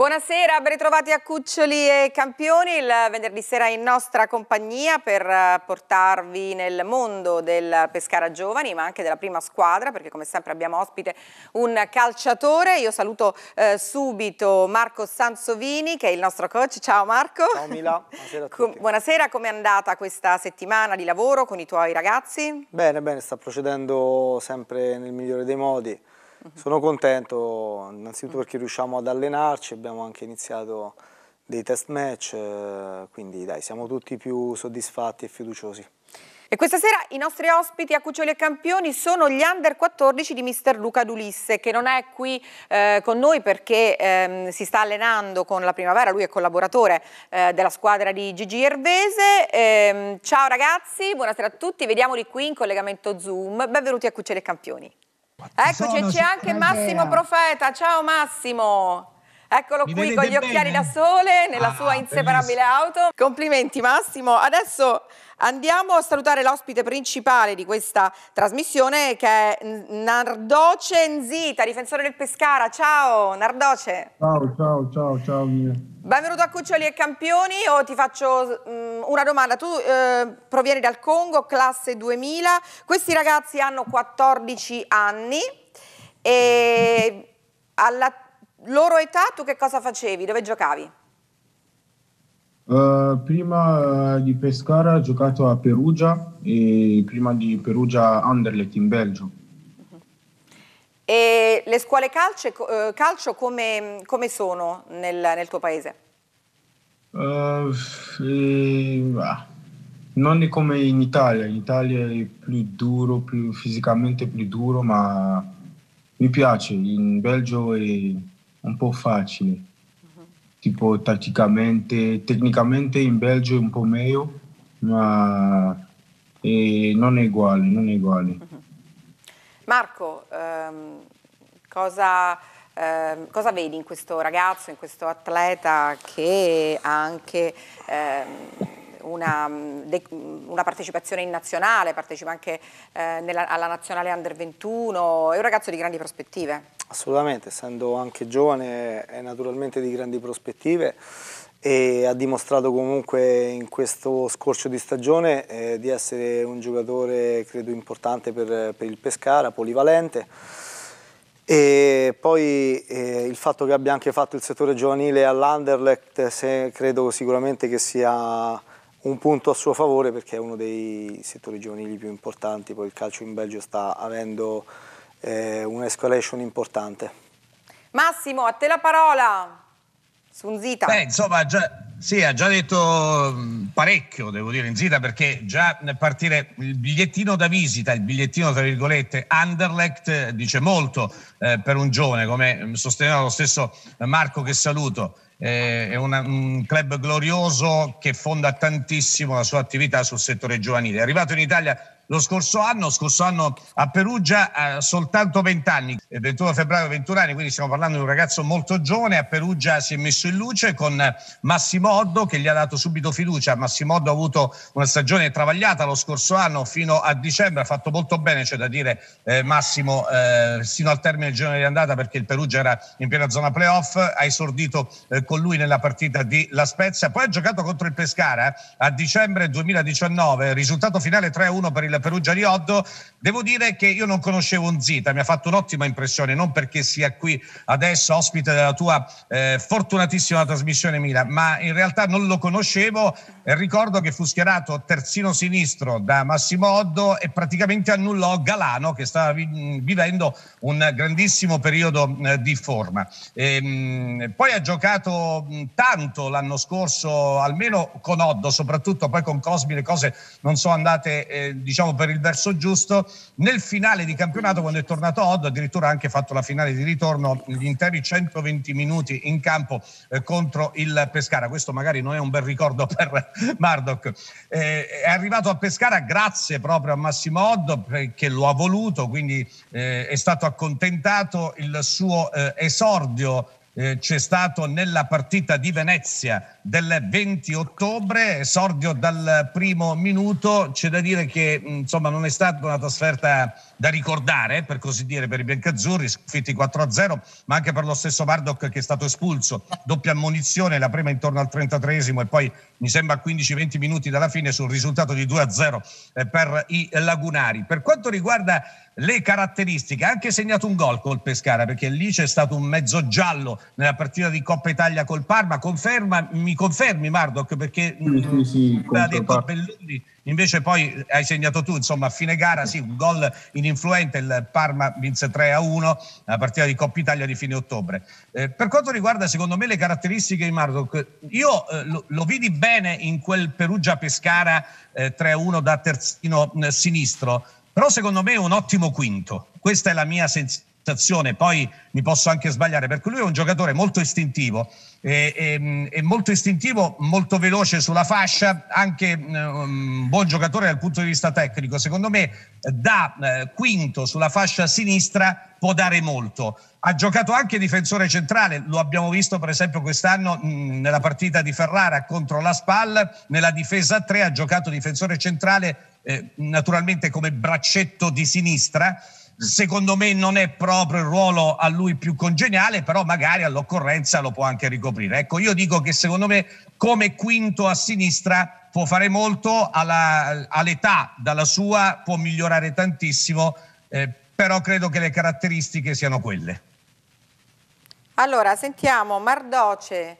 Buonasera, ben ritrovati a Cuccioli e Campioni, il venerdì sera in nostra compagnia per portarvi nel mondo del Pescara Giovani, ma anche della prima squadra, perché come sempre abbiamo ospite un calciatore. Io saluto subito Marco Sansovini, che è il nostro coach. Ciao Marco. Ciao Mila, buonasera a tutti. Buonasera, com'è andata questa settimana di lavoro con i tuoi ragazzi? Bene, bene, sta procedendo sempre nel migliore dei modi. Sono contento innanzitutto perché riusciamo ad allenarci, abbiamo anche iniziato dei test match, quindi dai, siamo tutti più soddisfatti e fiduciosi. E questa sera i nostri ospiti a Cuccioli e Campioni sono gli Under 14 di mister Luca Dulisse, che non è qui con noi perché si sta allenando con la Primavera, lui è collaboratore della squadra di Gigi Ervese. Ciao ragazzi, buonasera a tutti, vediamoli qui in collegamento Zoom, benvenuti a Cuccioli e Campioni. Eccoci, c'è anche Massimo Profeta. Ciao Massimo, eccolo qui con gli occhiali da sole nella sua inseparabile auto. Complimenti Massimo. Adesso andiamo a salutare l'ospite principale di questa trasmissione, che è Nardoce Nzita, difensore del Pescara. Ciao Nardoce. Ciao Mia. Benvenuto a Cuccioli e Campioni. Ti faccio una domanda. Tu provieni dal Congo, classe 2000. Questi ragazzi hanno 14 anni e alla loro età tu che cosa facevi? Dove giocavi? Prima di Pescara ho giocato a Perugia e prima di Perugia Anderlecht in Belgio. E le scuole calcio come sono nel tuo paese? Non è come in Italia è più duro, fisicamente più duro, ma mi piace. In Belgio è un po' facile, tipo tecnicamente in Belgio è un po' meglio, ma non è uguale. Marco, cosa vedi in questo ragazzo, in questo atleta che ha anche una partecipazione in nazionale, partecipa anche alla nazionale Under 21, è un ragazzo di grandi prospettive? Assolutamente, essendo anche giovane è naturalmente di grandi prospettive e ha dimostrato comunque in questo scorcio di stagione di essere un giocatore credo importante per il Pescara, polivalente. E poi il fatto che abbia anche fatto il settore giovanile all'Anderlecht credo sicuramente che sia un punto a suo favore, perché è uno dei settori giovanili più importanti. Poi il calcio in Belgio sta avendo un'escalation importante. Massimo, a te la parola su Nzita. Insomma, ha già detto parecchio, devo dire, Nzita, perché già nel partire il bigliettino da visita, il bigliettino tra virgolette Anderlecht dice molto per un giovane, come sosteneva lo stesso Marco, che saluto. È un club glorioso che fonda tantissimo la sua attività sul settore giovanile. È arrivato in Italia lo scorso anno a Perugia, soltanto 20 anni, il 21 febbraio 21 anni, quindi stiamo parlando di un ragazzo molto giovane. A Perugia si è messo in luce con Massimo Oddo, che gli ha dato subito fiducia. Massimo Oddo ha avuto una stagione travagliata lo scorso anno fino a dicembre, ha fatto molto bene, c'è da dire, Massimo, sino al termine del girone di andata, perché il Perugia era in piena zona playoff. Ha esordito con lui nella partita di La Spezia, poi ha giocato contro il Pescara a dicembre 2019, risultato finale 3-1 per il Perugia di Oddo. Devo dire che io non conoscevo Nzita, mi ha fatto un'ottima impressione, non perché sia qui adesso ospite della tua fortunatissima trasmissione Mila, ma in realtà non lo conoscevo. Ricordo che fu schierato terzino sinistro da Massimo Oddo e praticamente annullò Galano, che stava vivendo un grandissimo periodo di forma. Poi ha giocato tanto l'anno scorso, almeno con Oddo, soprattutto poi con Cosmi le cose non sono andate diciamo per il verso giusto. Nel finale di campionato, quando è tornato Oddo, addirittura ha anche fatto la finale di ritorno, gli interi 120 minuti in campo contro il Pescara. Questo magari non è un bel ricordo per Murdoch. È arrivato a Pescara grazie proprio a Massimo Oddo, che lo ha voluto, quindi è stato accontentato. Il suo esordio c'è stato nella partita di Venezia del 20 ottobre, esordio dal primo minuto. C'è da dire che insomma non è stata una trasferta da ricordare, per così dire, per i biancazzurri, sconfitti 4-0, ma anche per lo stesso Murdoch, che è stato espulso, doppia ammonizione, la prima intorno al 33esimo e poi mi sembra a 15-20 minuti dalla fine, sul risultato di 2-0 per i lagunari. Per quanto riguarda le caratteristiche, ha anche segnato un gol col Pescara, perché lì c'è stato un mezzo giallo nella partita di Coppa Italia col Parma. Mi confermi Murdoch? Perché sì, ha detto Belluni, invece poi hai segnato tu, insomma a fine gara sì, un gol ininfluente, il Parma vinse 3-1 nella partita di Coppa Italia di fine ottobre. Per quanto riguarda secondo me le caratteristiche di Murdoch, io lo vidi bene in quel Perugia-Pescara 3-1 da terzino sinistro, però secondo me è un ottimo quinto, questa è la mia sensazione, poi mi posso anche sbagliare, perché lui è un giocatore molto istintivo, è molto istintivo, molto veloce sulla fascia, anche un buon giocatore dal punto di vista tecnico. Secondo me da quinto sulla fascia sinistra può dare molto. Ha giocato anche difensore centrale, lo abbiamo visto per esempio quest'anno nella partita di Ferrara contro la Spal, nella difesa a 3 ha giocato difensore centrale, naturalmente come braccetto di sinistra. Secondo me non è proprio il ruolo a lui più congeniale, però magari all'occorrenza lo può anche ricoprire. Ecco, io dico che secondo me come quinto a sinistra può fare molto, all'età dalla sua può migliorare tantissimo, però credo che le caratteristiche siano quelle. Allora, sentiamo, Mardoce,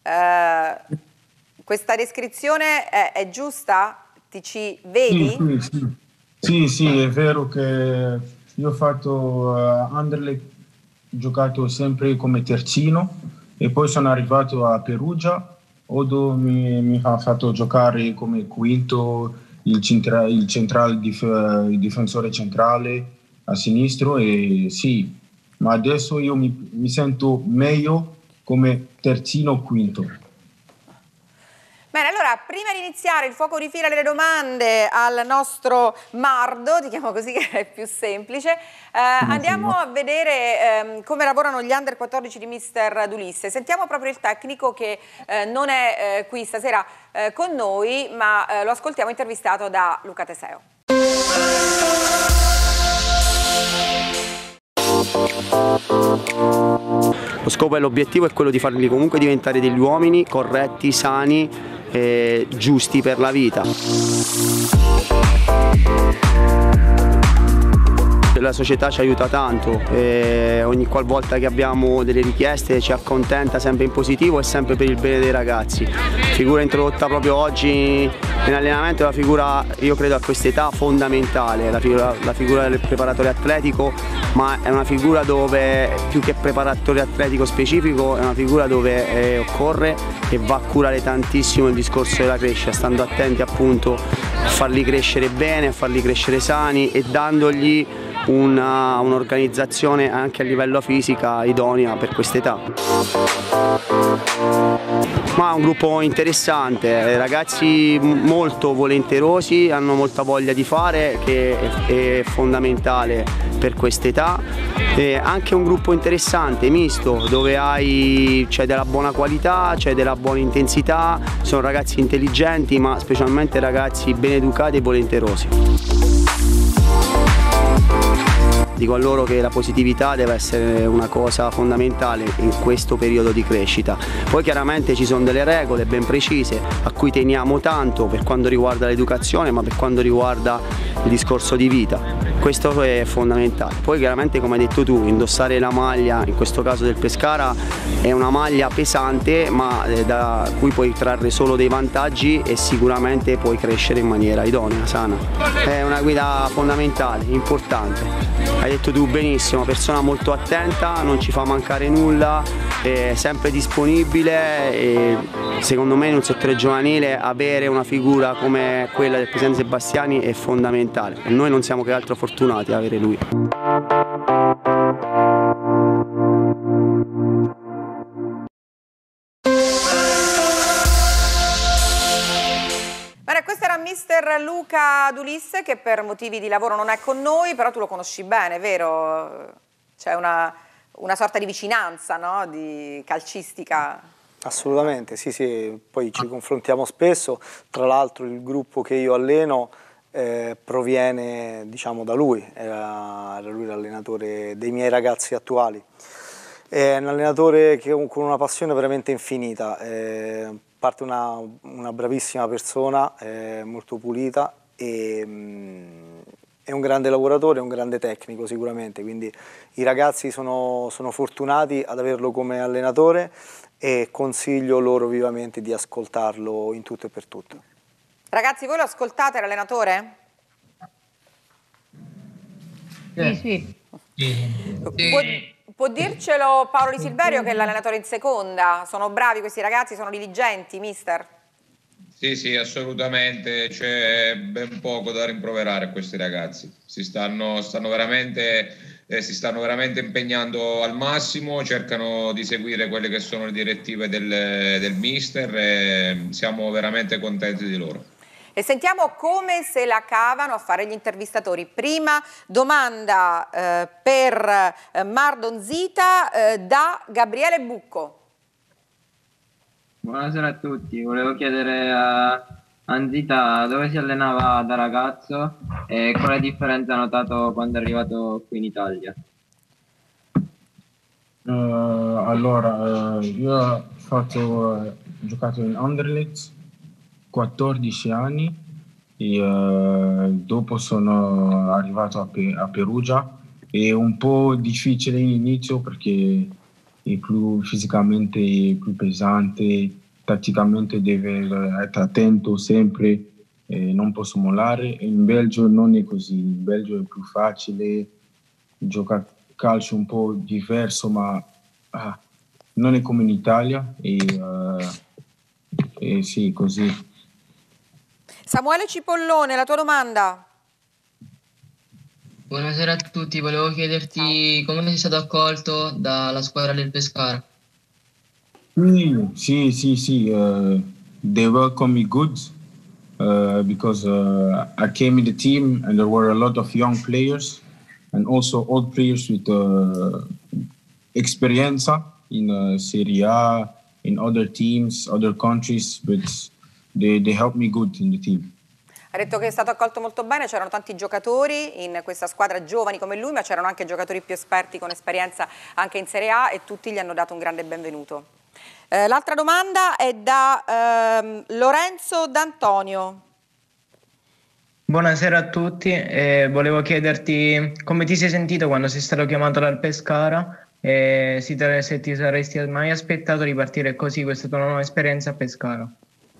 questa descrizione è giusta? Ti ci vedi? Sì, è vero che io ho fatto Anderlecht, ho giocato sempre come terzino e poi sono arrivato a Perugia, Odo mi ha fatto giocare come quinto, il difensore centrale a sinistro, e sì, ma adesso io mi sento meglio come terzino quinto. Bene, allora, prima di iniziare il fuoco di fila delle domande al nostro Mardo, ti chiamo così che è più semplice, andiamo a vedere come lavorano gli Under 14 di Mister D'Ulisse. Sentiamo proprio il tecnico che non è qui stasera con noi, ma lo ascoltiamo intervistato da Luca Teseo. Lo scopo e l'obiettivo è quello di farli comunque diventare degli uomini corretti, sani, giusti per la vita. La società ci aiuta tanto, ogni qualvolta che abbiamo delle richieste ci accontenta sempre in positivo e sempre per il bene dei ragazzi. Figura introdotta proprio oggi in allenamento è una figura, io credo a quest'età, fondamentale, la figura del preparatore atletico, ma è una figura dove più che preparatore atletico specifico è una figura dove occorre e va a curare tantissimo il discorso della crescita, stando attenti appunto a farli crescere bene, a farli crescere sani e dandogli un'organizzazione anche a livello fisica idonea per quest'età. Ma è un gruppo interessante, ragazzi molto volenterosi, hanno molta voglia di fare, che è fondamentale per quest'età. Anche un gruppo interessante, misto, dove c'è della buona qualità, c'è della buona intensità, sono ragazzi intelligenti ma specialmente ragazzi ben educati e volenterosi. Dico a loro che la positività deve essere una cosa fondamentale in questo periodo di crescita. Poi chiaramente ci sono delle regole ben precise a cui teniamo tanto per quanto riguarda l'educazione, ma per quanto riguarda il discorso di vita. Questo è fondamentale. Poi chiaramente, come hai detto tu, indossare la maglia, in questo caso del Pescara, è una maglia pesante ma da cui puoi trarre solo dei vantaggi e sicuramente puoi crescere in maniera idonea, sana. È una guida fondamentale, importante. Hai detto tu benissimo, persona molto attenta, non ci fa mancare nulla, è sempre disponibile e secondo me in un settore giovanile avere una figura come quella del presidente Sebastiani è fondamentale e noi non siamo che altro fortunati ad avere lui. Questo era mister Luca D'Ulisse, che per motivi di lavoro non è con noi, però tu lo conosci bene, vero? C'è una sorta di vicinanza, no? Di calcistica. Assolutamente, sì, poi ci confrontiamo spesso, tra l'altro il gruppo che io alleno proviene, diciamo, da lui, era lui l'allenatore dei miei ragazzi attuali. È un allenatore con una passione veramente infinita, parte una bravissima persona, molto pulita, e è un grande lavoratore, un grande tecnico sicuramente, quindi i ragazzi sono fortunati ad averlo come allenatore e consiglio loro vivamente di ascoltarlo in tutto e per tutto. Ragazzi, voi lo ascoltate l'allenatore? Sì. Può dircelo Paolo Di Silverio, che è l'allenatore in seconda? Sono bravi questi ragazzi, sono diligenti, mister? Sì, assolutamente, c'è ben poco da rimproverare a questi ragazzi. Si stanno veramente impegnando al massimo, cercano di seguire quelle che sono le direttive del mister e siamo veramente contenti di loro. E sentiamo come se la cavano a fare gli intervistatori. Prima domanda per Mardon Zita da Gabriele Bucco. Buonasera a tutti, volevo chiedere a Anzita dove si allenava da ragazzo e quale differenza ha notato quando è arrivato qui in Italia. Allora, io ho giocato in Anderlecht 14 anni e dopo sono arrivato a Perugia. È un po' difficile all'inizio perché è più fisicamente più pesante, tatticamente deve essere attento sempre, non posso mollare. In Belgio non è così, in Belgio è più facile, gioca calcio un po' diverso, ma non è come in Italia e sì, così. Samuele Cipollone, la tua domanda. Buonasera a tutti, volevo chiederti come sei stato accolto dalla squadra del Pescara. Sì. They welcome me good because I came in the team and there were a lot of young players and also old players with experienza in Serie A, in other teams, other countries, but they helped me good in the team. Ha detto che è stato accolto molto bene, c'erano tanti giocatori in questa squadra giovani come lui, ma c'erano anche giocatori più esperti con esperienza anche in Serie A e tutti gli hanno dato un grande benvenuto. L'altra domanda è da Lorenzo D'Antonio. Buonasera a tutti, volevo chiederti come ti sei sentito quando sei stato chiamato dal Pescara e se ti saresti mai aspettato di partire così questa tua nuova esperienza a Pescara.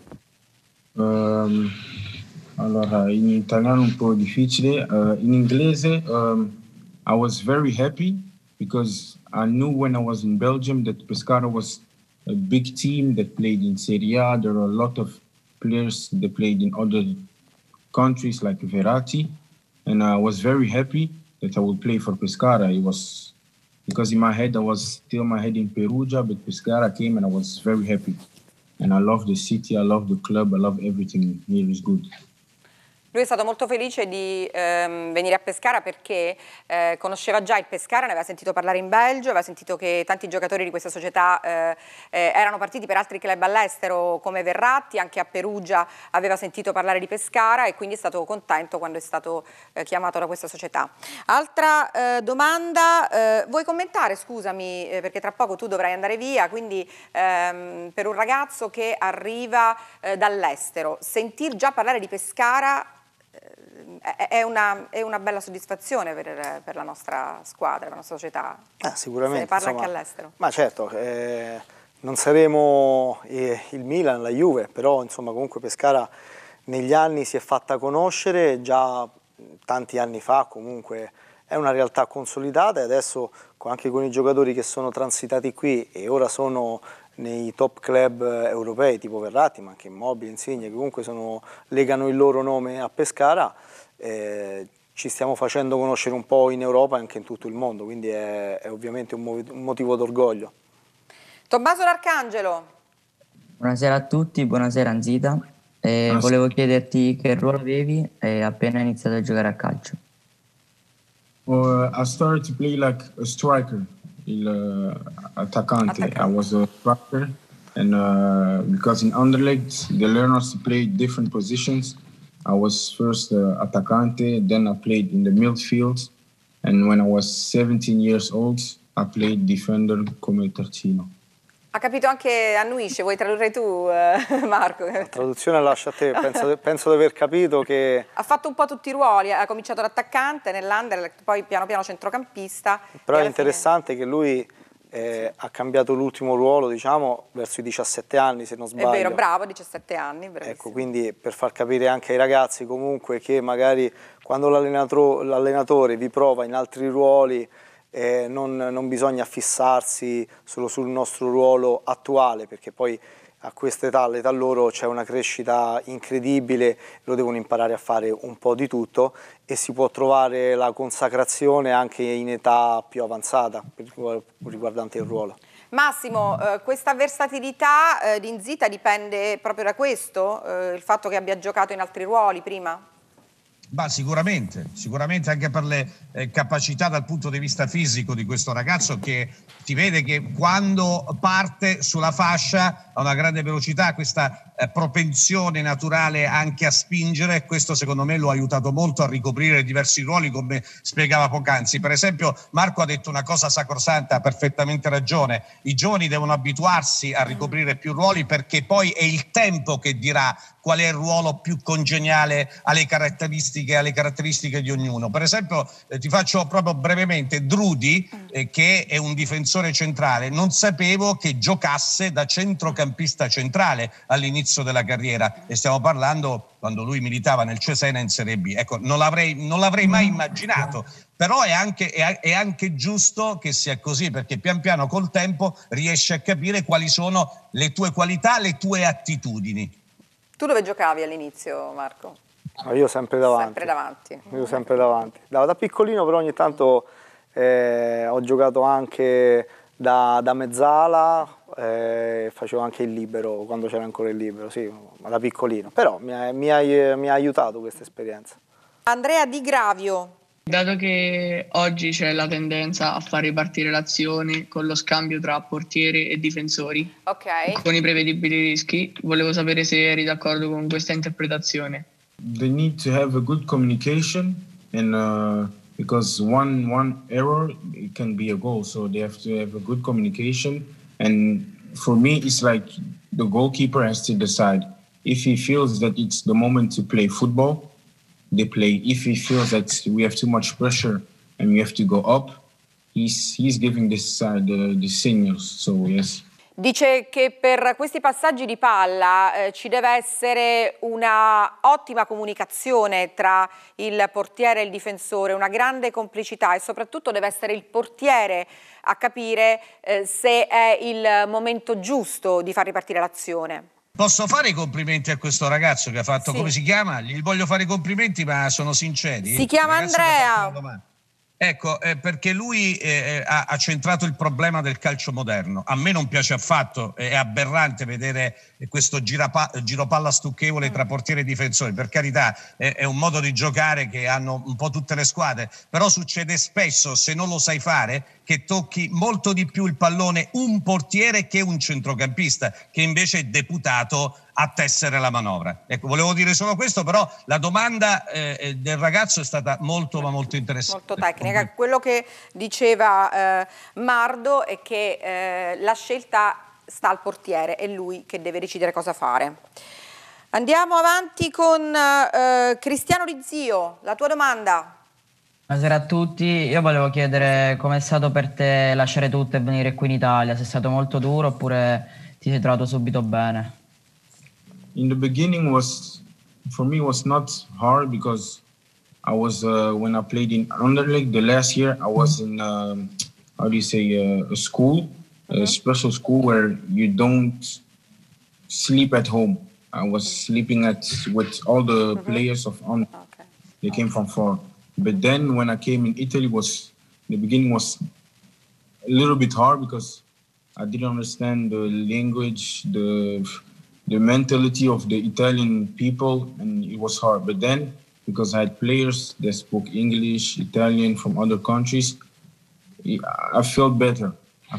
Allora, in italiano un po' difficile, in inglese I was very happy because I knew when I was in Belgium that Pescara was a big team that played in Serie A. There are a lot of players that played in other countries like Verratti, and I was very happy that I would play for Pescara. It was because in my head I was still in Perugia, but Pescara came and I was very happy. And I love the city, I love the club, I love everything here is good. Lui è stato molto felice di venire a Pescara perché conosceva già il Pescara, ne aveva sentito parlare in Belgio, aveva sentito che tanti giocatori di questa società erano partiti per altri club all'estero come Verratti, anche a Perugia aveva sentito parlare di Pescara e quindi è stato contento quando è stato chiamato da questa società. Altra domanda, vuoi commentare, scusami, perché tra poco tu dovrai andare via, quindi per un ragazzo che arriva dall'estero, sentir già parlare di Pescara è una bella soddisfazione per la nostra squadra, per la nostra società. Sicuramente. Se ne parla insomma, anche all'estero. Ma certo, non saremo il Milan, la Juve, però insomma comunque Pescara negli anni si è fatta conoscere, già tanti anni fa comunque è una realtà consolidata e adesso anche con i giocatori che sono transitati qui e ora sono nei top club europei tipo Verratti, ma anche Immobile, Insigne, che comunque legano il loro nome a Pescara, ci stiamo facendo conoscere un po' in Europa e anche in tutto il mondo, quindi è ovviamente un motivo d'orgoglio. Tommaso D'Arcangelo. Buonasera a tutti, buonasera Anzita. Volevo chiederti che ruolo avevi appena iniziato a giocare a calcio. I started to play like a striker attaccante. I was a striker, and because in Anderlecht the learners played different positions. I was first attaccante, then I played in the midfield, and when I was 17 years old, I played defender come terzino. Ha capito anche Annuisce, vuoi tradurre tu, Marco? La traduzione lascia a te, penso di aver capito che... Ha fatto un po' tutti i ruoli, ha cominciato da attaccante nell'Anderlecht, poi piano piano centrocampista. Però è interessante che lui ha cambiato l'ultimo ruolo, diciamo, verso i 17 anni, se non sbaglio. È vero, bravo, 17 anni, bravissimo. Ecco, quindi per far capire anche ai ragazzi comunque che magari quando l'allenatore vi prova in altri ruoli, non bisogna fissarsi solo sul nostro ruolo attuale, perché poi a questa età, all'età loro, c'è una crescita incredibile, lo devono imparare a fare un po' di tutto e si può trovare la consacrazione anche in età più avanzata riguardante il ruolo. Massimo, questa versatilità di Nzita dipende proprio da questo, il fatto che abbia giocato in altri ruoli prima? Bah, sicuramente anche per le capacità dal punto di vista fisico di questo ragazzo, che si vede che quando parte sulla fascia ha una grande velocità, questa propensione naturale anche a spingere. Questo secondo me lo ha aiutato molto a ricoprire diversi ruoli, come spiegava poc'anzi. Per esempio Marco ha detto una cosa sacrosanta, ha perfettamente ragione: i giovani devono abituarsi a ricoprire più ruoli, perché poi è il tempo che dirà qual è il ruolo più congeniale alle caratteristiche di ognuno. Per esempio ti faccio proprio brevemente Drudi, che è un difensore centrale. Non sapevo che giocasse da centrocampista centrale all'inizio della carriera, e stiamo parlando quando lui militava nel Cesena in Serie B. Ecco, non l'avrei mai immaginato, però è anche giusto che sia così, perché pian piano col tempo riesci a capire quali sono le tue qualità, le tue attitudini. Tu dove giocavi all'inizio, Marco? Io sempre davanti. Sempre davanti. Io sempre davanti. Da piccolino però ogni tanto ho giocato anche da mezzala, facevo anche il libero quando c'era ancora il libero, sì, ma da piccolino. Però mi ha aiutato questa esperienza. Andrea Di Gravio. Dato che oggi c'è la tendenza a far ripartire l'azione con lo scambio tra portieri e difensori, con i prevedibili rischi, volevo sapere se eri d'accordo con questa interpretazione. They need to have a good communication, and because one error, it can be a goal, so they have to have a good communication. And for me, it's like the goalkeeper has to decide. If he feels that it's the moment to play football, they play. If he feels that we have too much pressure and we have to go up, he's giving this the signals. So yes. Dice che per questi passaggi di palla ci deve essere una ottima comunicazione tra il portiere e il difensore, una grande complicità, e soprattutto deve essere il portiere a capire se è il momento giusto di far ripartire l'azione. Posso fare i complimenti a questo ragazzo che ha fatto, come si chiama? Gli voglio fare i complimenti, ma sono sinceri. Si chiama Andrea. Ecco, perché lui ha centrato il problema del calcio moderno. A me non piace affatto, è aberrante vedere questo giropalla stucchevole tra portiere e difensori. Per carità, è un modo di giocare che hanno un po' tutte le squadre, però succede spesso, se non lo sai fare, che tocchi molto di più il pallone un portiere che un centrocampista, che invece è deputato a tessere la manovra. Ecco, volevo dire solo questo, però la domanda del ragazzo è stata molto ma molto interessante. Molto tecnica. Quello che diceva Mardo è che la scelta sta al portiere, è lui che deve decidere cosa fare. Andiamo avanti con Cristiano Rizio, la tua domanda. Buonasera a tutti, io volevo chiedere com'è stato per te lasciare tutto e venire qui in Italia, se è stato molto duro oppure ti sei trovato subito bene? In the beginning for me was not hard, because I was when I played in Anderlecht the last year, I was in a school, a special school where you don't sleep at home. I was sleeping with all the players of Anderlecht. They came from far. But then when I came in Italy, the beginning was a little bit hard, because I didn't understand the language, the mentality of the Italian people, and it was hard. But then, because I had players that spoke English, Italian from other countries, I felt better.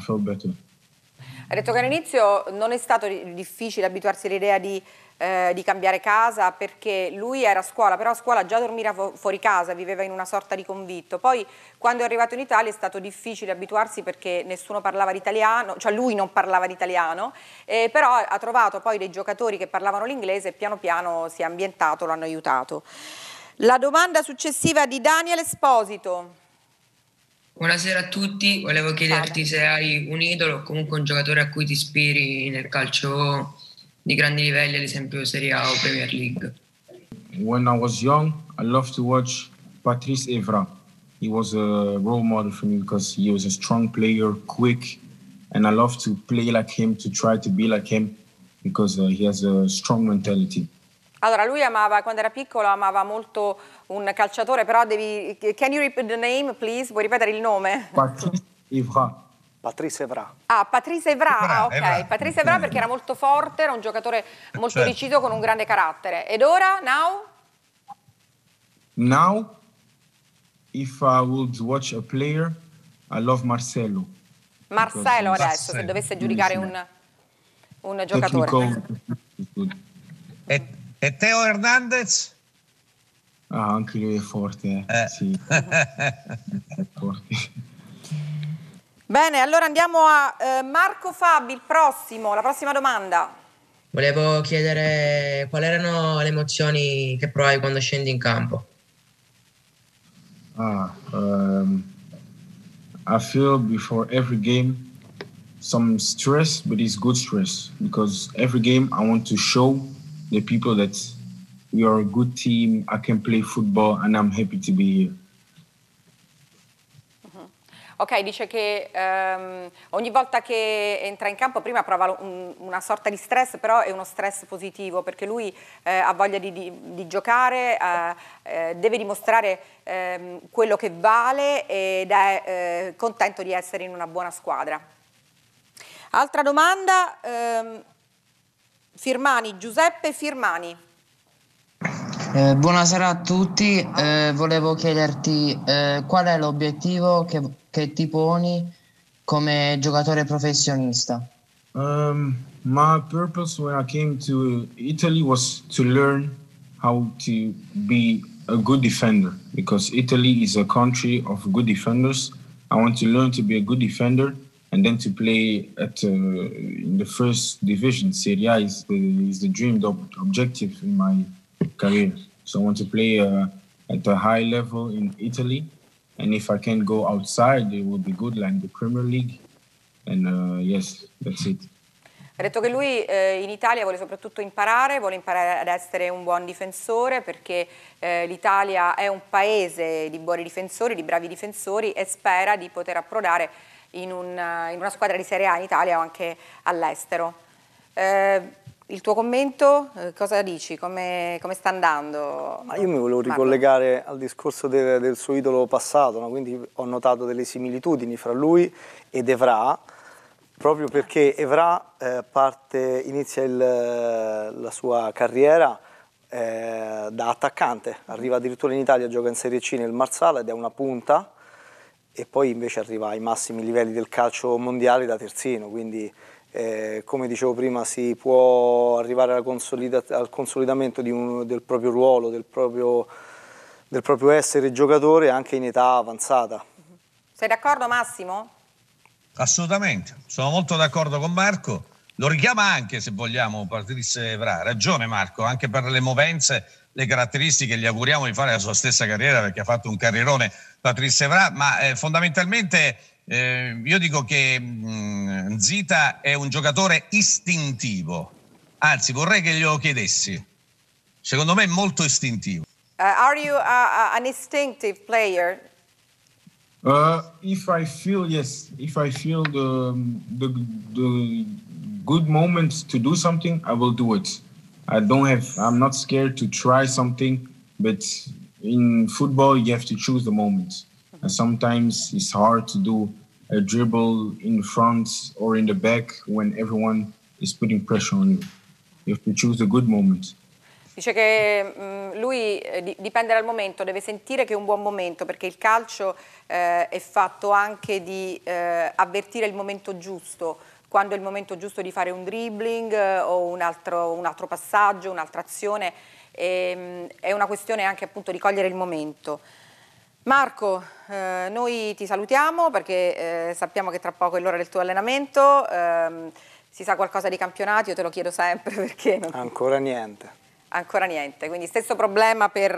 Ha detto che all'inizio non è stato difficile abituarsi all'idea di cambiare casa, perché lui era a scuola, però a scuola già dormiva fuori casa, viveva in una sorta di convitto. Poi quando è arrivato in Italia è stato difficile abituarsi perché nessuno parlava l'italiano, cioè lui non parlava l'italiano, però ha trovato poi dei giocatori che parlavano l'inglese e piano piano si è ambientato, lo hanno aiutato. La domanda successiva è di Daniel Esposito. Buonasera a tutti, volevo chiederti se hai un idolo o comunque un giocatore a cui ti ispiri nel calcio di grandi livelli, ad esempio Serie A o Premier League. When I was young, I loved to watch Patrice Evra. He was a role model for me because he was a strong player, quick, and I loved to play like him, to try to be like him, because he has a strong mentality. Allora, lui amava, quando era piccolo, amava molto un calciatore, però devi... Can you repeat the name, please? Vuoi ripetere il nome? Patrice Evra. Patrice Evra. Ah, Patrice Evra, ok. Evra. Patrice Evra perché era molto forte, era un giocatore molto deciso con un grande carattere. Ed ora, Now, if I would watch a player, I love Marcelo. Marcelo adesso, se dovesse giudicare un giocatore. E Teo Hernandez? Ah, anche lui è forte, sì. È forte. Bene, allora andiamo a Marco Fabi, la prossima domanda. Volevo chiedere quali erano le emozioni che provavi quando scendi in campo. I feel before every game some stress, but it's good stress, because every game I want to show the people that we are a good team, I can play football, and I'm happy to be here. Ok, dice che ogni volta che entra in campo prima prova una sorta di stress, però è uno stress positivo, perché lui ha voglia di giocare, deve dimostrare quello che vale ed è contento di essere in una buona squadra. Altra domanda, Giuseppe Firmani. Buonasera a tutti, volevo chiederti qual è l'obiettivo che ti poni come giocatore professionista? My purpose when I came to Italy was to learn how to be a good defender, because Italy is a country of good defenders. I want to learn to be a good defender and then to play in the first division. Serie A is the dream, the objective in my career. So I want to play at a high level in Italy, and if I can go outside, it would be good, like the Premier League. And yes, that's it. Ha detto che lui in Italia vuole soprattutto imparare ad essere un buon difensore, perché l'Italia è un paese di buoni difensori, di bravi difensori, e spera di poter approdare in una squadra di Serie A in Italia o anche all'estero. Il tuo commento, cosa dici? Come sta andando? Io mi volevo ricollegare al discorso del suo idolo passato, no? Quindi ho notato delle similitudini fra lui ed Evra, proprio perché Evra inizia la sua carriera da attaccante, arriva addirittura in Italia, gioca in Serie C nel Marsala ed è una punta, e poi invece arriva ai massimi livelli del calcio mondiale da terzino, quindi come dicevo prima si può arrivare al consolidamento del proprio ruolo, del proprio essere giocatore anche in età avanzata. Sei d'accordo, Massimo? Assolutamente, sono molto d'accordo con Marco. Lo richiama anche, se vogliamo, Patrice Evra. Ragione Marco, anche per le movenze, le caratteristiche. Gli auguriamo di fare la sua stessa carriera, perché ha fatto un carrierone Patrice Evra, ma fondamentalmente io dico che Nzita è un giocatore istintivo, anzi vorrei che glielo chiedessi, secondo me è molto istintivo. Are you an instinctive player? If I feel the good moment to do something, I will do it. I'm not scared to try something, but in football you have to choose the moment. And sometimes it's hard to do a dribble in front or in the back when everyone is putting pressure on you. You have to choose a good moment. Dice che lui dipende dal momento, deve sentire che è un buon momento, perché il calcio è fatto anche di avvertire il momento giusto, quando è il momento giusto di fare un dribbling o un altro passaggio, un'altra azione, è una questione anche appunto di cogliere il momento. Marco, noi ti salutiamo perché sappiamo che tra poco è l'ora del tuo allenamento, si sa qualcosa di campionati, io te lo chiedo sempre perché... Ancora niente. Ancora niente, quindi stesso problema per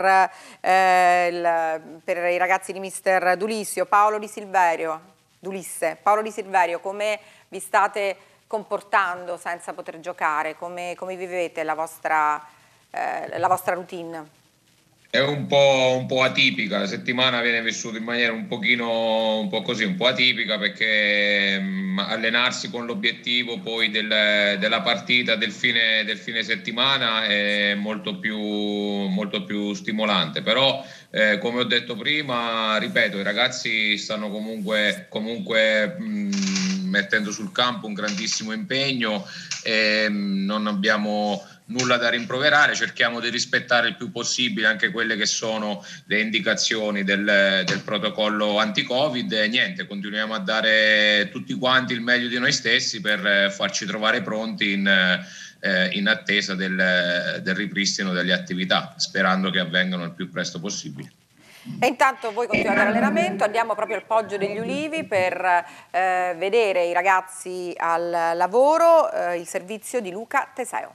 i ragazzi di mister Dulisse. Paolo Di Silverio, come vi state comportando senza poter giocare? Come vivete la vostra routine? È un po' atipica, la settimana viene vissuta in maniera un po' atipica, perché allenarsi con l'obiettivo poi della partita del fine settimana è molto più stimolante, però come ho detto prima, ripeto, i ragazzi stanno comunque mettendo sul campo un grandissimo impegno e non abbiamo nulla da rimproverare, cerchiamo di rispettare il più possibile anche quelle che sono le indicazioni del protocollo anti-Covid e niente, continuiamo a dare tutti quanti il meglio di noi stessi per farci trovare pronti in attesa del ripristino delle attività, sperando che avvengano il più presto possibile. E intanto voi continuate l'allenamento, andiamo proprio al Poggio degli Ulivi per vedere i ragazzi al lavoro, il servizio di Luca Teseo.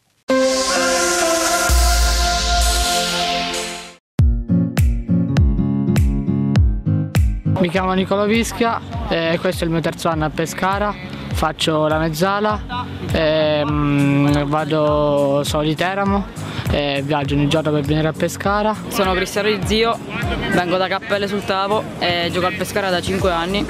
Mi chiamo Nicola Vischia, questo è il mio terzo anno a Pescara, faccio la mezzala, sono di Teramo, viaggio ogni giorno per venire a Pescara. Sono Cristiano Di Zio, vengo da Cappelle sul Tavo e gioco al Pescara da 5 anni.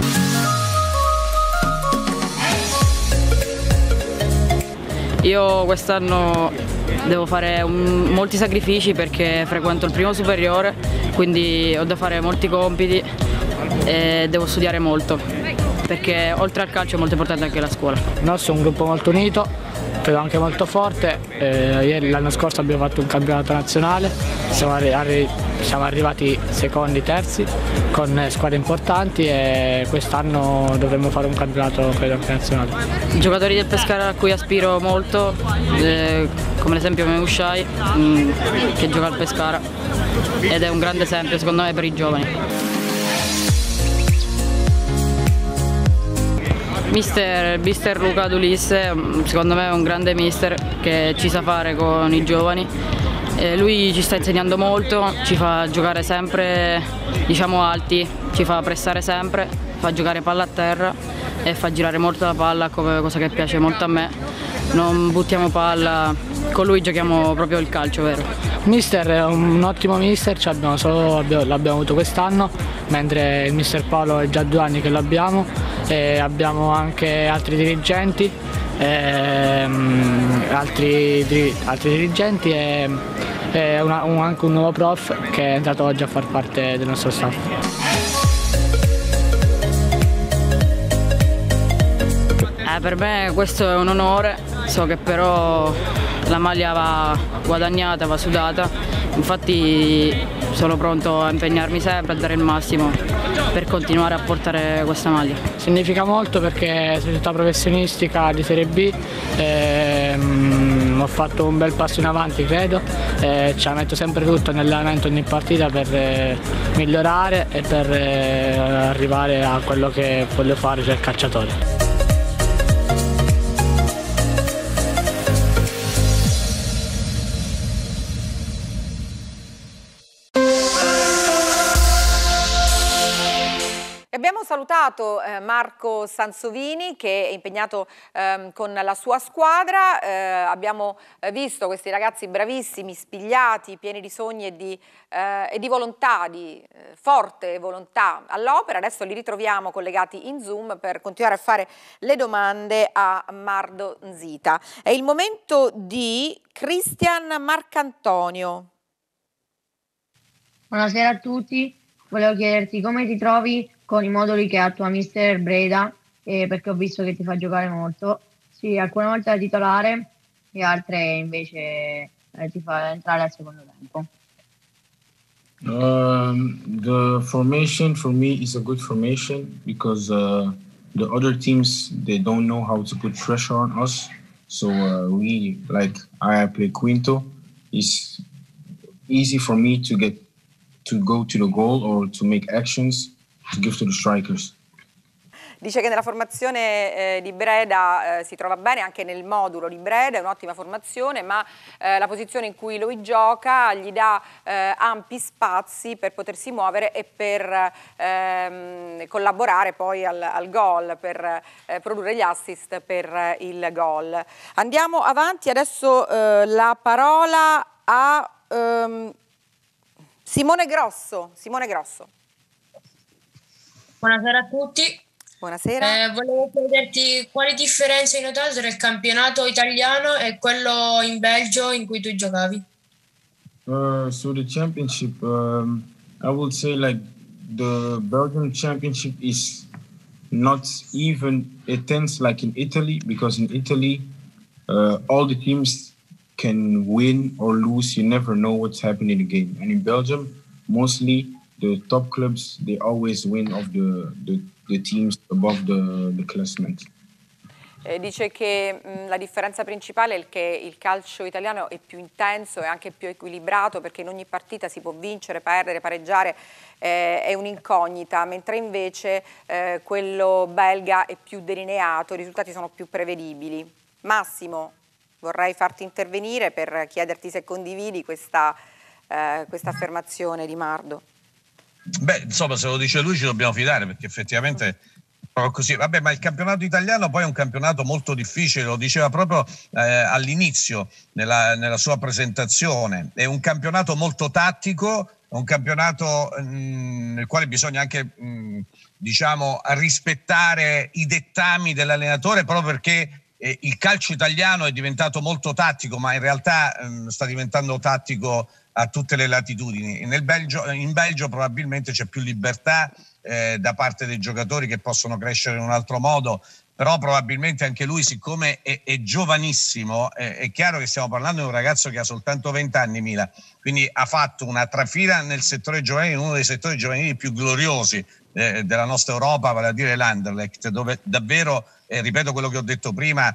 Io quest'anno devo fare molti sacrifici perché frequento il primo superiore, quindi ho da fare molti compiti e devo studiare molto, perché oltre al calcio è molto importante anche la scuola. Il nostro è un gruppo molto unito, credo anche molto forte. L'anno scorso abbiamo fatto un campionato nazionale, siamo arrivati secondi, terzi, con squadre importanti e quest'anno dovremmo fare un campionato, credo, anche nazionale. I giocatori del Pescara a cui aspiro molto, come l'esempio Meushai, che gioca al Pescara, ed è un grande esempio secondo me per i giovani. Mister Luca Dulisse secondo me è un grande mister che ci sa fare con i giovani. Lui ci sta insegnando molto, ci fa giocare sempre alti, ci fa pressare sempre, fa giocare palla a terra e fa girare molto la palla, come cosa che piace molto a me. Non buttiamo palla, con lui giochiamo proprio il calcio vero. Mister è un ottimo mister, l'abbiamo avuto quest'anno, mentre il mister Paolo è già 2 anni che l'abbiamo, e abbiamo anche altri dirigenti e anche un nuovo prof che è entrato oggi a far parte del nostro staff. Per me questo è un onore, so che però la maglia va guadagnata, va sudata, infatti sono pronto a impegnarmi sempre, a dare il massimo per continuare a portare questa maglia. Significa molto perché società professionistica di Serie B, ho fatto un bel passo in avanti credo, ci metto sempre tutto nell'allenamento, ogni partita per migliorare e per arrivare a quello che voglio fare, cioè il calciatore. Abbiamo salutato Marco Sansovini che è impegnato con la sua squadra, abbiamo visto questi ragazzi bravissimi, spigliati, pieni di sogni e di volontà, di forte volontà all'opera. Adesso li ritroviamo collegati in Zoom per continuare a fare le domande a Mardo Nzita. È il momento di Cristian Marcantonio. Buonasera a tutti, volevo chiederti come ti trovi con i moduli che attua mister Breda, perché ho visto che ti fa giocare molto, sì, alcune volte da titolare e altre invece ti fa entrare al secondo tempo? The formation for me is a good formation because the other teams, they don't know how to put pressure on us. So I play Quinto. It's easy for me to go to the goal or to make actions to give to the strikers. Dice che nella formazione di Breda si trova bene, anche nel modulo di Breda, è un'ottima formazione, ma la posizione in cui lui gioca gli dà ampi spazi per potersi muovere e per collaborare poi al gol, per produrre gli assist per il gol. Andiamo avanti, adesso la parola a Simone Grosso. Simone Grosso. Buonasera a tutti. Buonasera. Volevo chiederti quali differenze hai notato tra il campionato italiano e quello in Belgio in cui tu giocavi? So the championship, I would say like the Belgian championship is not even intense like in Italy, because in Italy all the teams can win or lose. You never know what's happening in the game. And in Belgium, mostly the top clubs, they always win of the teams above the classement. Dice che la differenza principale è che il calcio italiano è più intenso e anche più equilibrato, perché in ogni partita si può vincere, perdere, pareggiare, è un'incognita, mentre invece quello belga è più delineato, i risultati sono più prevedibili. Massimo, vorrei farti intervenire per chiederti se condividi questa affermazione di Mardo. Beh, insomma, se lo dice lui ci dobbiamo fidare, perché effettivamente è proprio così. Vabbè, ma il campionato italiano poi è un campionato molto difficile, lo diceva proprio all'inizio nella sua presentazione. È un campionato molto tattico, è un campionato nel quale bisogna anche diciamo rispettare i dettami dell'allenatore, proprio perché il calcio italiano è diventato molto tattico, ma in realtà sta diventando tattico a tutte le latitudini. In Belgio probabilmente c'è più libertà da parte dei giocatori, che possono crescere in un altro modo, però probabilmente anche lui, siccome è giovanissimo, è chiaro che stiamo parlando di un ragazzo che ha soltanto 20 anni, Mila, quindi ha fatto una trafila nel settore giovanile, in uno dei settori giovanili più gloriosi della nostra Europa, vale a dire l'Anderlecht, dove davvero, ripeto quello che ho detto prima,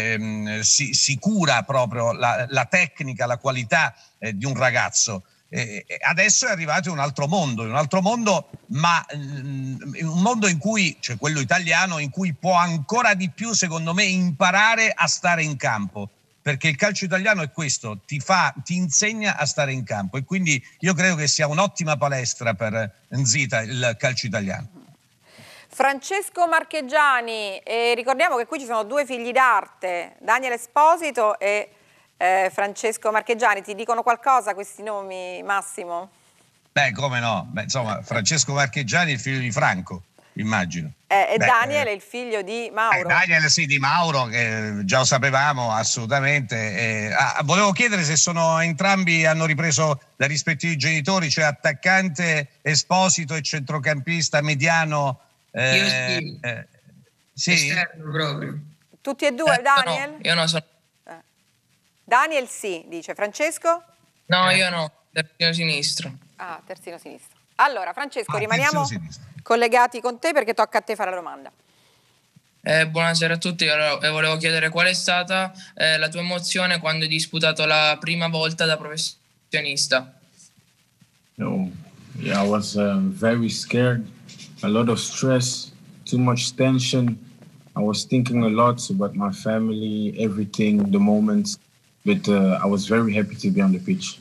si cura proprio la tecnica, la qualità di un ragazzo. Adesso è arrivato in un altro mondo, ma un mondo in cui, cioè quello italiano, in cui può ancora di più, secondo me, imparare a stare in campo, perché il calcio italiano è questo, ti insegna a stare in campo, e quindi io credo che sia un'ottima palestra per Nzita il calcio italiano. Francesco Marcheggiani, ricordiamo che qui ci sono due figli d'arte, Daniel Esposito e Francesco Marcheggiani. Ti dicono qualcosa questi nomi, Massimo? Beh, come no? Beh, insomma, Francesco Marcheggiani è il figlio di Franco, immagino. Daniel è il figlio di Mauro. Daniel sì, di Mauro, che già lo sapevamo assolutamente. Volevo chiedere se entrambi hanno ripreso dai rispettivi genitori, cioè attaccante Esposito e centrocampista mediano. Io sì. Sì? Esterno proprio. Tutti e due, Daniel? No, io no, sono... Daniel sì, dice. Francesco? No, io no, terzino sinistro. Ah, terzino sinistro. Allora, Francesco, rimaniamo collegati con te, perché tocca a te fare la domanda. Buonasera a tutti, volevo chiedere qual è stata la tua emozione quando hai disputato la prima volta da professionista? No, yeah, I was very scared, a lot of stress, too much tension. I was thinking a lot about my family, everything, the moments, but I was very happy to be on the pitch.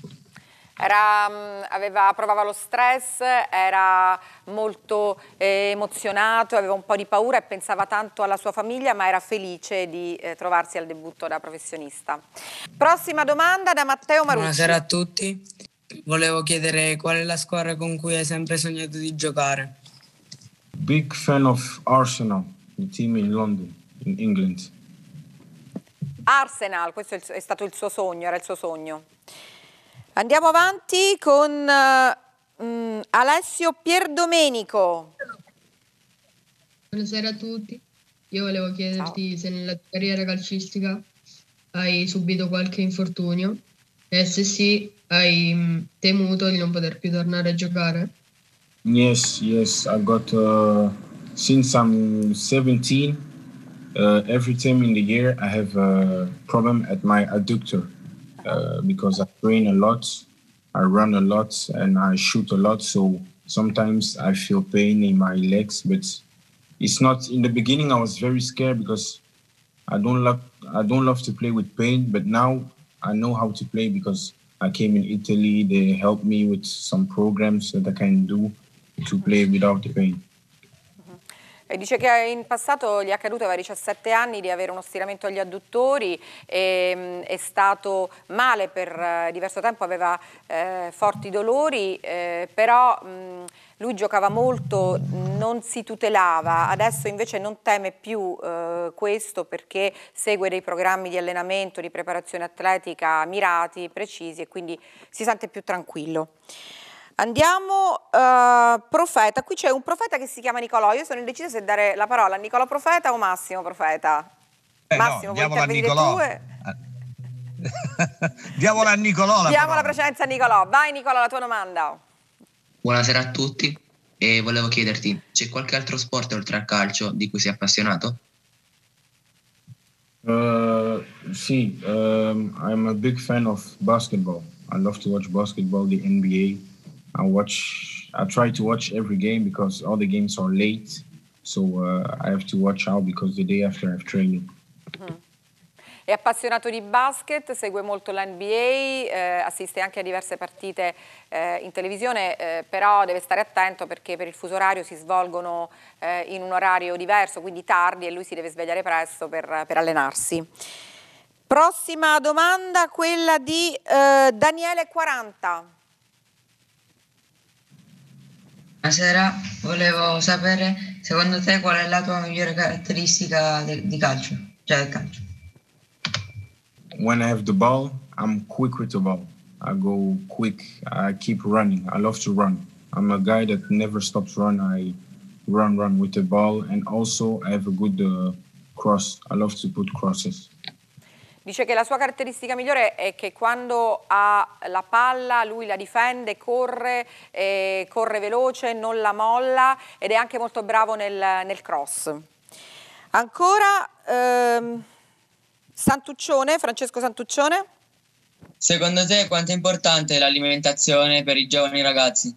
Provava lo stress, era molto emozionato, aveva un po' di paura e pensava tanto alla sua famiglia, ma era felice di trovarsi al debutto da professionista. Prossima domanda da Matteo Marucci. Buonasera a tutti, volevo chiedere qual è la squadra con cui hai sempre sognato di giocare. Big fan of Arsenal, the team in London, in England. Arsenal, questo è stato il suo sogno, era il suo sogno. Andiamo avanti con Alessio Pierdomenico. Buonasera a tutti. Io volevo chiederti se nella tua carriera calcistica hai subito qualche infortunio E se sì, hai temuto di non poter più tornare a giocare? Yes, I got, since I'm 17, every time in the year I have a problem at my adductor because I train a lot, I run a lot, and I shoot a lot. So sometimes I feel pain in my legs, but it's not. In the beginning, I was very scared because I don't love to play with pain. But now I know how to play because I came in Italy. They helped me with some programs that I can do to play without the pain. E dice che in passato gli è accaduto, aveva 17 anni, di avere uno stiramento agli adduttori, è stato male per diverso tempo, aveva forti dolori, però lui giocava molto, non si tutelava, adesso invece non teme più questo perché segue dei programmi di allenamento, di preparazione atletica mirati, precisi e quindi si sente più tranquillo. Andiamo, Profeta, qui c'è un profeta che si chiama Nicolò, io sono indecisa se dare la parola a Nicolò Profeta o Massimo Profeta. Massimo, vuoi intervenire tu? Diamola a Nicolò. Diamo la precedenza a Nicolò. Vai Nicolò, la tua domanda. Buonasera a tutti e volevo chiederti, c'è qualche altro sport oltre al calcio di cui sei appassionato? Sì, I'm a big fan of basketball. I love to watch basketball, the NBA. I try to watch every game because all the games are late, so I have to watch out because the day after I have training. È appassionato di basket, segue molto l'NBA, assiste anche a diverse partite in televisione, però deve stare attento perché per il fuso orario si svolgono in un orario diverso, quindi tardi, e lui si deve svegliare presto per allenarsi. Prossima domanda, quella di Daniele 40. Buonasera, volevo sapere, secondo te, qual è la tua migliore caratteristica di calcio? Cioè del calcio. When I have the ball, I'm quick with the ball. I go quick, I keep running. I love to run. I'm a guy that never stops running. I run with the ball, and also I have a good cross. I love to put crosses. Dice che la sua caratteristica migliore è che quando ha la palla lui la difende, corre veloce, non la molla ed è anche molto bravo nel cross. Ancora Santuccione, Francesco Santuccione. Secondo te quanto è importante l'alimentazione per i giovani ragazzi?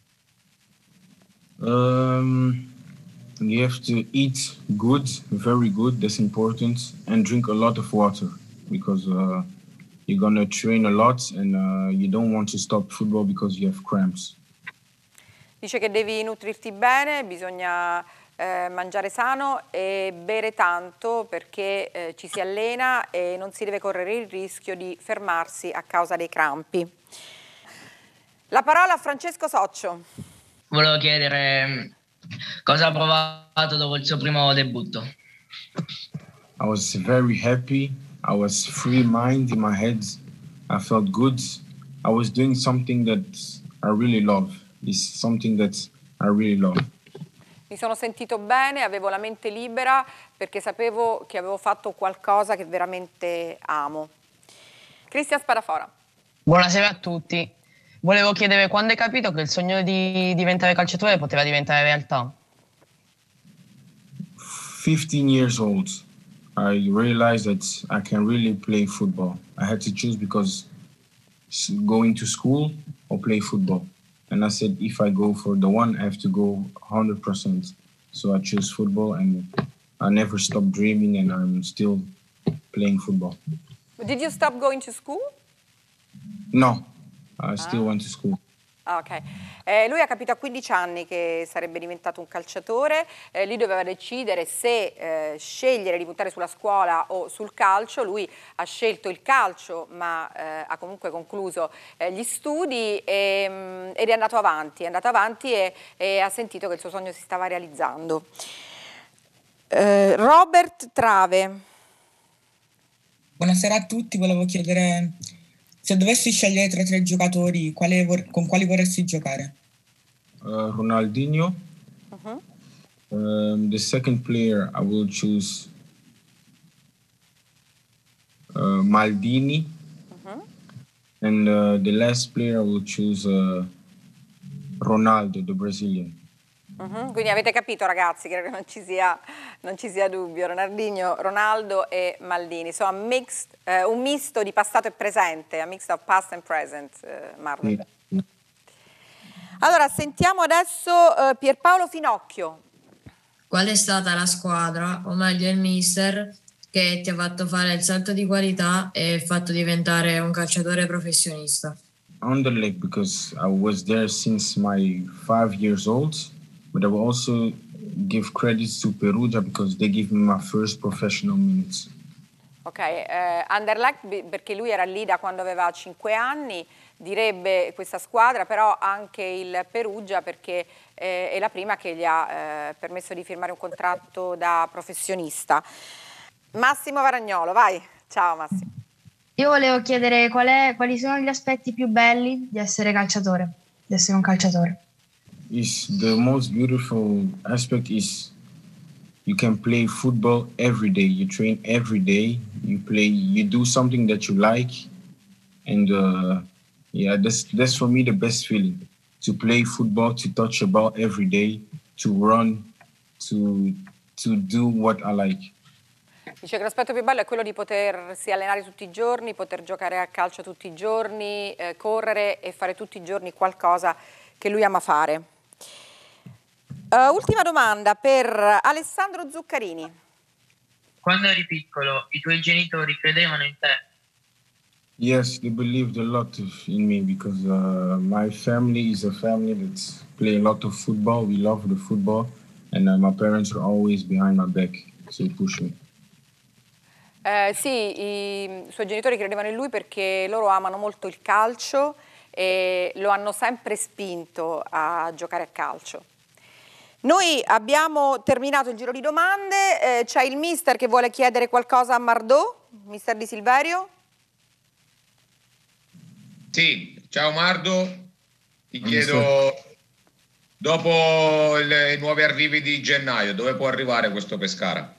You have to eat good, very good, that's important, and drink a lot of water. Because you're going to train a lot and you don't want to stop football because you have cramps. Dice che devi nutrirti bene, bisogna mangiare sano e bere tanto perché ci si allena e non si deve correre il rischio di fermarsi a causa dei crampi. La parola a Francesco Soccio. Volevo chiedere cosa ha provato dopo il suo primo debutto. I was very happy. I was free mind in my head. I felt good. I was doing something that I really love. It's something that I really love. Mi sono sentito bene, avevo la mente libera perché sapevo che avevo fatto qualcosa che veramente amo. Cristian Spadafora. Buonasera a tutti. Volevo chiedere quando hai capito che il sogno di diventare calciatore poteva diventare realtà? 15 years old. I realized that I can really play football. I had to choose because going to school or play football. And I said, if I go for the one, I have to go 100%. So I chose football and I never stopped dreaming and I'm still playing football. But did you stop going to school? No, I still went to school. Ok, lui ha capito a 15 anni che sarebbe diventato un calciatore, lui doveva decidere se scegliere di puntare sulla scuola o sul calcio. Lui ha scelto il calcio ma ha comunque concluso gli studi ed è andato avanti e ha sentito che il suo sogno si stava realizzando. Robert Trave. Buonasera a tutti, volevo chiedere se dovessi scegliere tra 3 giocatori, con quali vorresti giocare? Ronaldinho. The second player I will choose Maldini. And the last player I will choose Ronaldo, the Brazilian. Quindi avete capito, ragazzi, credo che non ci sia dubbio. Ronaldinho, Ronaldo e Maldini. Insomma, un misto di passato e presente, a mix of past and present, Marlo. Yeah. Allora, sentiamo adesso Pierpaolo Finocchio. Qual è stata la squadra, o meglio il mister, che ti ha fatto fare il salto di qualità e fatto diventare un calciatore professionista? Anderlecht, because I was there since my 5 years old, but I will also give credits to Perugia because they gave me my first professional minutes. Ok, Anderlecht perché lui era lì da quando aveva 5 anni, direbbe questa squadra, però anche il Perugia perché è la prima che gli ha permesso di firmare un contratto da professionista. Massimo Varagnolo, vai. Ciao Massimo. Io volevo chiedere quali sono gli aspetti più belli di essere calciatore, di essere un calciatore. The most beautiful aspect is you can play football every day. You train every day. You do something that you like, and that's for me the best feeling. To play football, to touch a ball every day, to run, to do what I like. Dice che l'aspetto più bello è quello di potersi allenare tutti i giorni, poter giocare a calcio tutti i giorni, correre e fare tutti i giorni qualcosa che lui ama fare. Ultima domanda per Alessandro Zuccarini. Quando eri piccolo, i tuoi genitori credevano in te? Yes, they believed a lot in me because my family is a family that play a lot of football. We love the football, and my parents are always behind my back, so they push me. Sì, i suoi genitori credevano in lui perché loro amano molto il calcio e lo hanno sempre spinto a giocare a calcio. Noi abbiamo terminato il giro di domande, c'è il mister che vuole chiedere qualcosa a Mardò, mister Di Silverio? Sì, ciao Mardo, ti chiedo, dopo i nuovi arrivi di gennaio, dove può arrivare questo Pescara?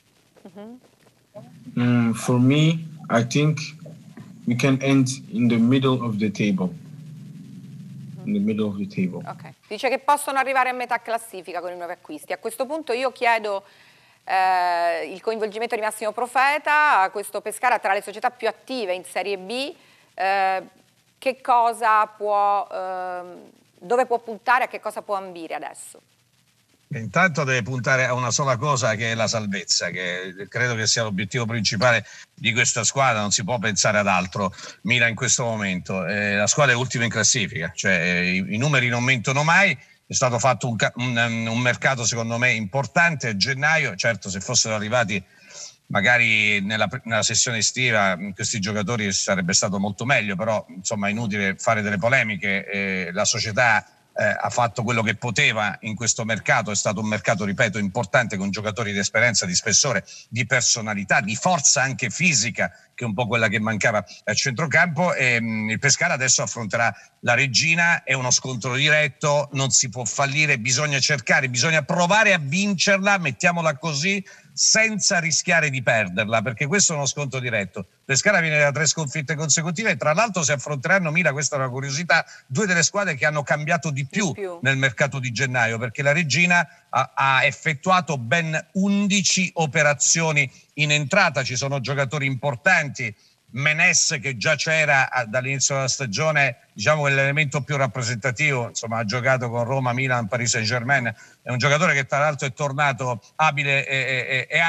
For me, I think we can end in the middle of the table. In the middle of the table. Okay. Dice che possono arrivare a metà classifica con i nuovi acquisti. A questo punto io chiedo il coinvolgimento di Massimo Profeta a questo Pescara tra le società più attive in Serie B. Che cosa può, dove può puntare, a che cosa può ambire adesso? Intanto deve puntare a una sola cosa, che è la salvezza, che credo che sia l'obiettivo principale di questa squadra. Non si può pensare ad altro. Mira in questo momento la squadra è ultima in classifica, cioè i numeri non mentono mai. È stato fatto un mercato secondo me importante a gennaio. Certo, se fossero arrivati magari nella sessione estiva questi giocatori sarebbe stato molto meglio, però insomma è inutile fare delle polemiche. La società ha fatto quello che poteva in questo mercato. È stato un mercato, ripeto, importante, con giocatori di esperienza, di spessore, di personalità, di forza anche fisica, che è un po' quella che mancava al centrocampo. E il Pescara adesso affronterà la Reggina, è uno scontro diretto, non si può fallire, bisogna cercare, bisogna provare a vincerla, mettiamola così, senza rischiare di perderla, perché questo è uno scontro diretto. Pescara viene da 3 sconfitte consecutive e tra l'altro si affronteranno, Mira, questa è una curiosità, 2 delle squadre che hanno cambiato di più nel mercato di gennaio, perché la Reggina ha effettuato ben 11 operazioni in entrata. Ci sono giocatori importanti, Menes che già c'era dall'inizio della stagione, diciamo che l'elemento più rappresentativo, insomma ha giocato con Roma, Milan, Paris Saint-Germain, è un giocatore che tra l'altro è tornato abile e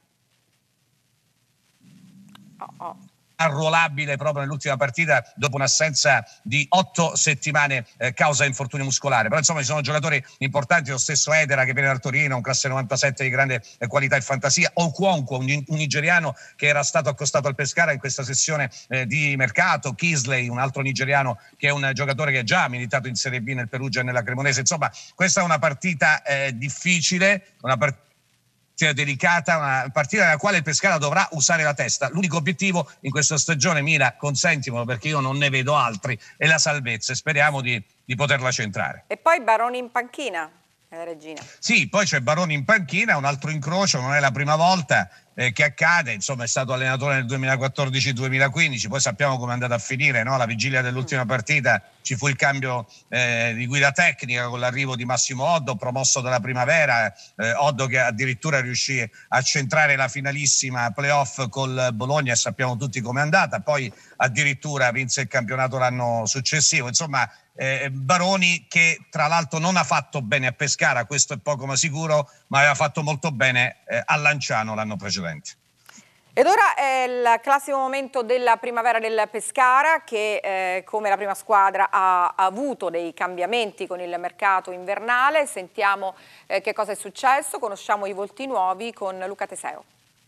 arruolabile proprio nell'ultima partita dopo un'assenza di 8 settimane causa infortunio muscolare. Però insomma ci sono giocatori importanti, lo stesso Edera che viene dal Torino, un classe 97 di grande qualità e fantasia, Okonkwo, un nigeriano che era stato accostato al Pescara in questa sessione di mercato, Kisley, un altro nigeriano che è un giocatore che già ha militato in Serie B nel Perugia e nella Cremonese. Insomma questa è una partita difficile, una partita delicata, una partita nella quale il Pescara dovrà usare la testa. L'unico obiettivo in questa stagione, Mira, consentimelo perché io non ne vedo altri, è la salvezza e speriamo di poterla centrare. E poi Baroni in panchina? Regina. Sì, poi c'è Baroni in panchina, un altro incrocio, non è la prima volta che accade, insomma è stato allenatore nel 2014-2015, poi sappiamo come è andata a finire, no? La vigilia dell'ultima partita ci fu il cambio di guida tecnica con l'arrivo di Massimo Oddo, promosso dalla primavera, Oddo che addirittura riuscì a centrare la finalissima playoff col Bologna e sappiamo tutti come è andata, poi addirittura vinse il campionato l'anno successivo, insomma Baroni che tra l'altro non ha fatto bene a Pescara, questo è poco ma sicuro, ma aveva fatto molto bene a Lanciano l'anno precedente. Ed ora è il classico momento della primavera del Pescara che come la prima squadra ha avuto dei cambiamenti con il mercato invernale. Sentiamo che cosa è successo, conosciamo i volti nuovi con Luca Teseo.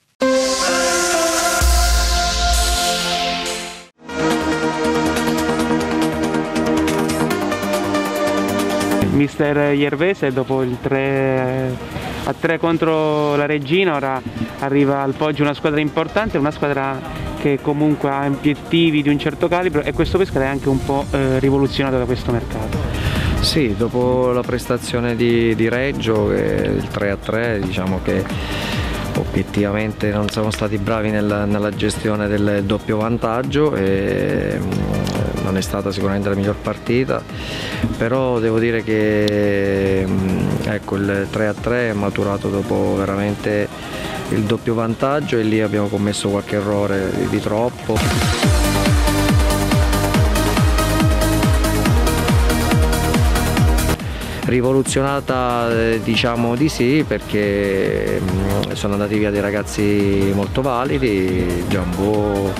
Mister Iervese dopo il 3-3 contro la Regina ora arriva al Poggio una squadra importante, una squadra che comunque ha obiettivi di un certo calibro e questo Pescara è anche un po' rivoluzionato da questo mercato. Sì, dopo la prestazione di Reggio, il 3-3, diciamo che obiettivamente non siamo stati bravi nella gestione del doppio vantaggio e non è stata sicuramente la miglior partita, però devo dire che ecco, il 3-3 è maturato dopo veramente il doppio vantaggio e lì abbiamo commesso qualche errore di troppo. Rivoluzionata diciamo di sì, perché sono andati via dei ragazzi molto validi, Giambò,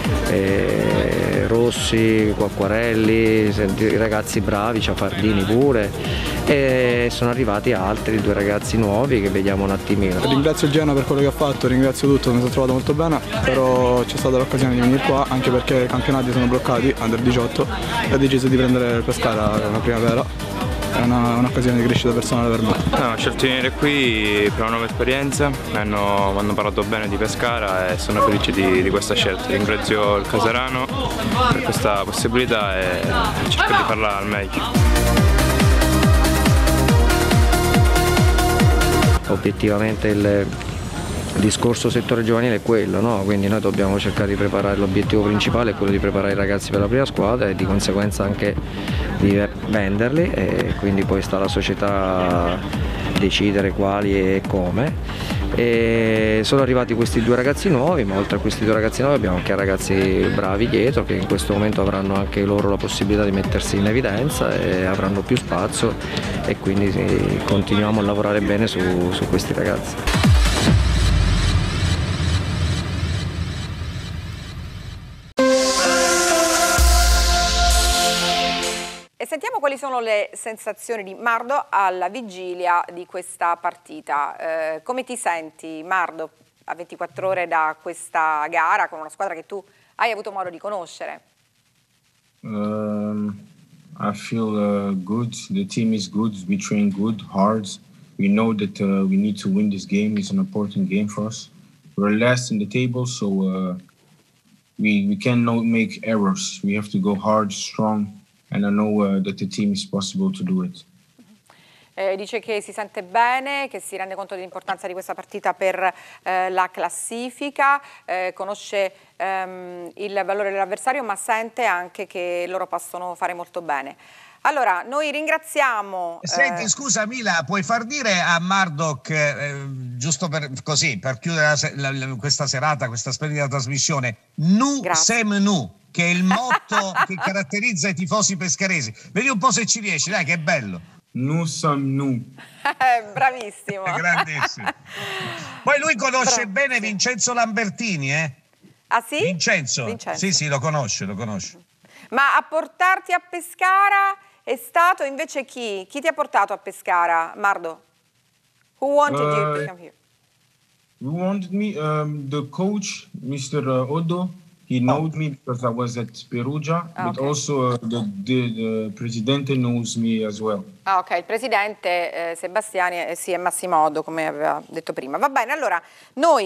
Rossi, Quacquarelli, ragazzi bravi, Ciafardini pure, e sono arrivati altri 2 ragazzi nuovi che vediamo un attimino. Ringrazio il Genoa per quello che ha fatto, ringrazio tutto, mi sono trovato molto bene, però c'è stata l'occasione di venire qua anche perché i campionati sono bloccati, Under 18, e ho deciso di prendere il Pescara la primavera. È un'occasione di crescita personale per me. Ho scelto di venire qui per una nuova esperienza, mi hanno parlato bene di Pescara e sono felice di questa scelta. Ringrazio il Casarano per questa possibilità e cerco di farla al meglio. Obiettivamente il discorso settore giovanile è quello, no? Quindi noi dobbiamo cercare di preparare, l'obiettivo principale è quello di preparare i ragazzi per la prima squadra e di conseguenza anche di venderli, e quindi poi sta alla società decidere quali e come. E sono arrivati questi 2 ragazzi nuovi, ma oltre a questi 2 ragazzi nuovi abbiamo anche ragazzi bravi dietro che in questo momento avranno anche loro la possibilità di mettersi in evidenza e avranno più spazio, e quindi continuiamo a lavorare bene su questi ragazzi. E sentiamo quali sono le sensazioni di Mardo alla vigilia di questa partita. Come ti senti, Mardo, a 24 ore da questa gara con una squadra che tu hai avuto modo di conoscere? I feel good. The team is good. We train good, hard. We know that we need to win this game. It's an important game for us. We're last in the table, so we cannot make errors. We have to go hard, strong. And I know that the team is possible to do it. Dice che si sente bene, che si rende conto dell'importanza di questa partita per la classifica, conosce il valore dell'avversario, ma sente anche che loro possono fare molto bene. Allora, noi ringraziamo... Senti, scusa Mila, puoi far dire a Murdoch, giusto per chiudere questa serata, questa splendida trasmissione, Nu Sem Nu, che è il motto che caratterizza i tifosi pescaresi. Vedi un po' se ci riesci, dai, che bello. Nu Sem Nu. Bravissimo. È grandissimo. Poi lui conosce bene Vincenzo Lambertini, eh? Ah sì? Vincenzo. Sì, lo conosce. Ma a portarti a Pescara è stato invece chi? Chi ti ha portato a Pescara, Mardo? Who wanted you to come here? Who wanted me? The coach, Mr. Oddo. He knowed me because I was at Perugia, but also the presidente knows me as well. Ah, ok, il presidente Sebastiani sì, è Massimo Oddo, come aveva detto prima. Va bene, allora noi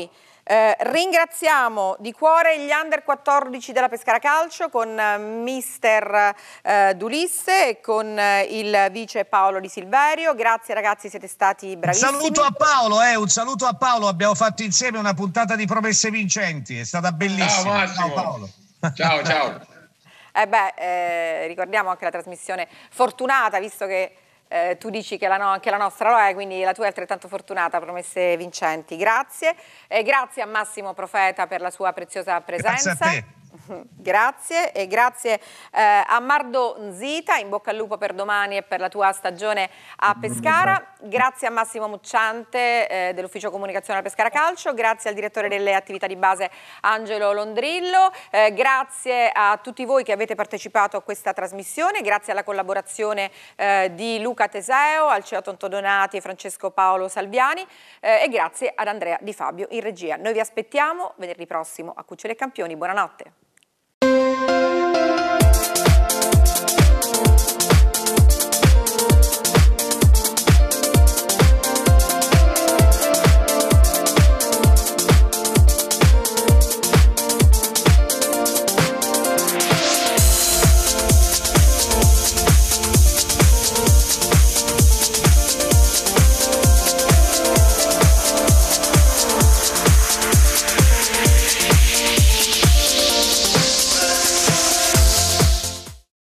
Ringraziamo di cuore gli Under 14 della Pescara Calcio con mister Dulisse e con il vice Paolo Di Silverio. Grazie ragazzi, siete stati bravissimi. Un saluto a Paolo, un saluto a Paolo. Abbiamo fatto insieme una puntata di Promesse Vincenti, è stata bellissima. Ciao Massimo. Ciao Paolo. Ciao, ciao. Ricordiamo anche la trasmissione fortunata, visto che tu dici che anche la nostra lo è, quindi la tua è altrettanto fortunata, Promesse Vincenti. Grazie. Grazie a Massimo Profeta per la sua preziosa presenza. Grazie a te. Grazie e grazie a Mardo Nzita, in bocca al lupo per domani e per la tua stagione a Pescara. Grazie a Massimo Mucciante dell'ufficio comunicazione al Pescara Calcio, grazie al direttore delle attività di base Angelo Londrillo, grazie a tutti voi che avete partecipato a questa trasmissione, grazie alla collaborazione di Luca Teseo, al CEO Tonto Donati e Francesco Paolo Salviani e grazie ad Andrea Di Fabio in regia. Noi vi aspettiamo venerdì prossimo a Cuccioli e Campioni. Buonanotte.